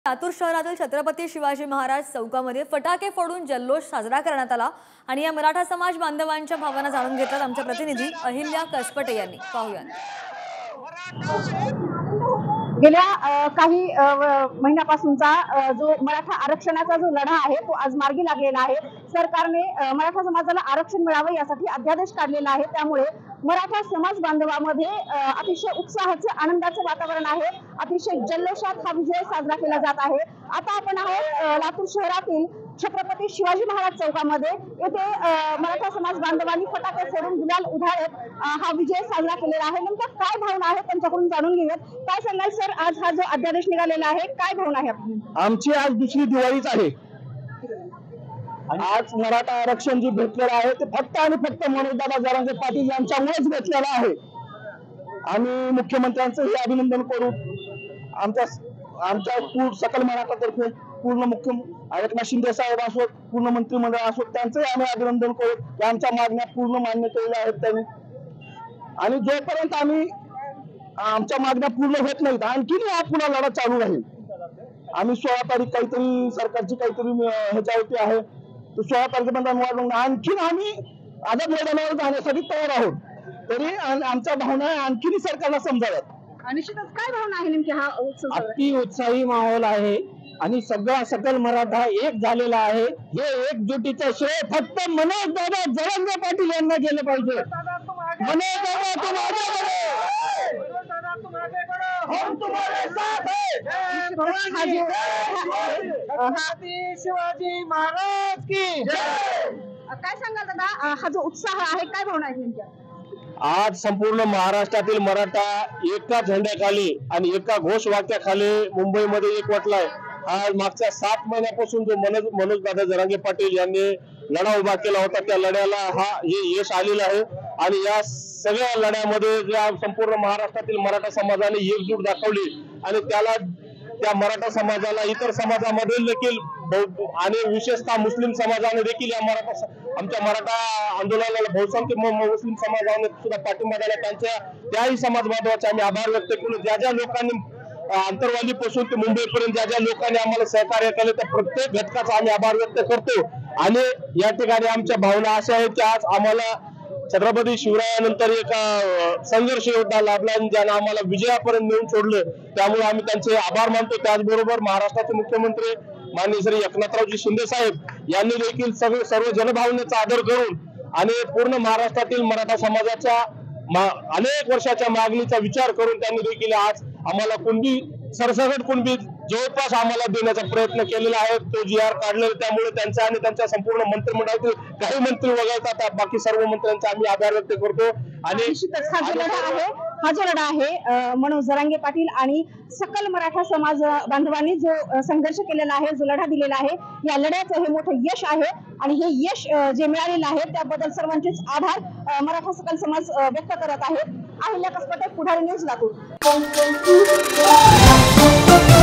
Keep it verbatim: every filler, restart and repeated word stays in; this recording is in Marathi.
लातूर शहरातील छत्रपती शिवाजी महाराज चौकामध्ये फटाके फोडून जल्लोष साजरा करण्यात आला आणि या मराठा समाज बांधवांच्या भावना जाणून घेतल्यात आमच्या प्रतिनिधी अहिल्या कसपटे यांनी। पाहूया। गेल्या काही महिन्यापासूनचा जो मराठा आरक्षणाचा जो लढा आहे तो आज मार्गी लागलेला आहे। सरकारने मराठा समाजाला आरक्षण मिळावे यासाठी अध्यादेश काढलेला आहे। त्यामुळे मराठा समाज बांधवांमध्ये अतिशय उत्साहाचे आनंदाचे वातावरण आहे। अतिशय जल्लोषात हा विजय साजरा केला जात आहे। आता आपण आहोत लातूर शहरातील छत्रपती शिवाजी महाराज चौकामध्ये। येथे मराठा समाज बांधवांनी फटाके फोडून गुलाल उधळत हा विजय साजरा केलेला आहे। नेमका काय भावना आहे त्यांच्याकडून जाणून घेऊयात। काय सांगाल सर, आज हा जो अध्यादेश निघालेला आहे काय भावना आहे आपली? आमची आज दुसरी दिवाळीच आहे। आज मराठा आरक्षण जे भेटलेलं आहे ते फक्त आणि फक्त मनोजदादा जरांगे पाटील यांच्यामुळेच भेटलेलं आहे। आम्ही मुख्यमंत्र्यांचं हे अभिनंदन करू। आमच्या आमच्या सकल मराठातर्फे पूर्ण मुख्य एकनाथ शिंदे साहेब असो, पूर्ण मंत्रिमंडळ असो, त्यांचंही आम्ही अभिनंदन करू की आमच्या मागण्या पूर्ण मान्य केलेल्या आहेत त्यांनी। आणि जोपर्यंत आम्ही आमच्या मागण्या पूर्ण होत नाहीत आणखीन हा पुन्हा लढा चालू राहील। आम्ही सोळा तारीख काहीतरी सरकारची काहीतरी ह्याच्यावरती आहे, तर सोळा तारखेपर्यंत आणखीन आम्ही आझाद मैदानावर जाण्यासाठी तयार आहोत। तरी आमच्या भावना आणखीन सरकारला समजाव्यात। निश्चितच काय भावना आहे नेमकी? हा उत्सव अति उत्साही माहोल आहे आणि सगळा सकल मराठा एक झालेला आहे। हे एकजुटीचं श्रेय फक्त मनोज दादा जरांगे पाटील यांना गेलं पाहिजे। मनोज दादा तुम आगे बढ़ो, तुम आगे बढ़ो, हम तुम्हारे साथ हैं। शिवाजी महाराज की जय। काय सांगाल दादा, हा जो उत्साह आहे काय भावना आहे नेमक्या? आज संपूर्ण महाराष्ट्रातील मराठा एका झेंड्याखाली आणि एका घोषवाक्याखाली मुंबईमध्ये एकवटलाय। आज मागच्या सात महिन्यापासून जो मनोज मनोज दादा जरांगे पाटील यांनी लढा उभा केला होता त्या लढ्याला हा हे यश आलेलं आहे। आणि या सगळ्या लढ्यामध्ये ज्या संपूर्ण महाराष्ट्रातील मराठा समाजाने एकजूट दाखवली आणि त्याला त्या मराठा समाजाला इतर समाजामध्ये देखील आणि विशेषतः मुस्लिम समाजाने देखील या मराठा आमच्या मराठा आंदोलनाला बहुसंख्य मुस्लिम समाजाने सुद्धा पाठिंबा दिला। त्यांच्या त्याही समाज बांधवाचे आम्ही आभार व्यक्त केले। ज्या ज्या लोकांनी आंतरवाली पासून ते मुंबईपर्यंत ज्या ज्या लोकांनी आम्हाला सहकार्य केले त्या प्रत्येक घटकाचा आम्ही आभार व्यक्त करतो। आणि या ठिकाणी आमच्या भावना अशा आहेत की आज आम्हाला छत्रपती शिवरायानंतर एक संघर्ष योद्धा लाभला ज्याने आम्हाला विजयापर्यंत नेऊन सोडलं, त्यामुळे आम्ही त्यांचे आभार मानतो। त्याचबरोबर महाराष्ट्राचे मुख्यमंत्री माननीय श्री एकनाथरावजी शिंदे साहेब यांनी देखील सगळे सर्व जनभावनेचा आदर करून आणि पूर्ण महाराष्ट्रातील मराठा समाजाच्या अनेक वर्षाच्या मागणीचा विचार करून त्यांनी देखील आज आम्हाला कुणबी सरसकट कुणबी जवळपास आम्हाला देण्याचा प्रयत्न केलेला आहे। तो जी आर काढलेला, त्यामुळे त्यांचा आणि त्यांच्या संपूर्ण मंत्रिमंडळातील काही मंत्री वगळतात बाकी सर्व मंत्र्यांचा आम्ही आभार व्यक्त करतो। आणि निश्चितच हा जो लढा आहे हा जो लढा आहे मनोज जरांगे पाटील आणि सकल मराठा समाज बांधवांनी जो संघर्ष केलेला आहे, जो लढा दिलेला आहे, या लढ्याचं हे मोठं यश आहे। आणि हे यश जे मिळालेलं आहे त्याबद्दल सर्वांचेच आभार मराठा सकल समाज व्यक्त करत आहे। अहिल्या कसपटे, पुढारी न्यूज, लातूर।